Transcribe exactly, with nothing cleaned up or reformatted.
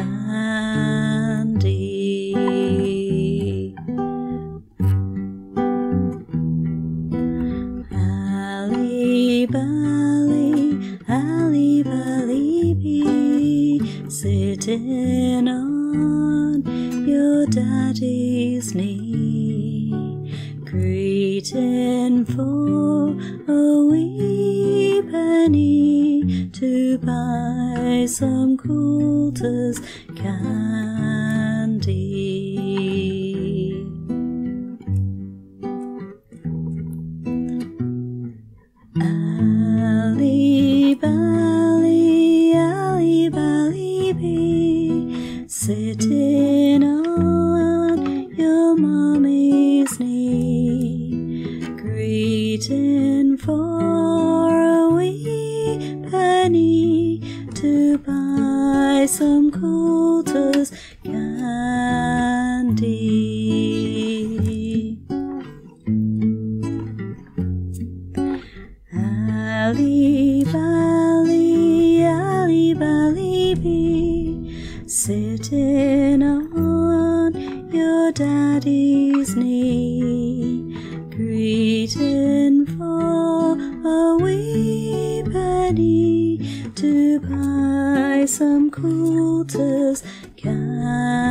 candy. Ally Bally, Ally Bally Bee, sitting on your daddy's knee, greeting for a wee penny to buy some Coulter's candy. Ally Bally, Ally Bally Bee, sitting on your mommy's knee, greeting for a wee penny to buy some Coulter's candy. Ally Bally, Ally Bally Bee, sitting on your daddy's knee, greeting for a wee penny to buy some Coulter's candy.